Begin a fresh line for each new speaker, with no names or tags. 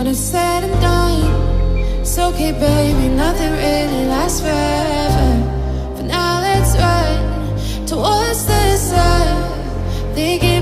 when it's said and done. It's okay, baby, nothing really lasts forever. For now, let's run towards the sun, thinking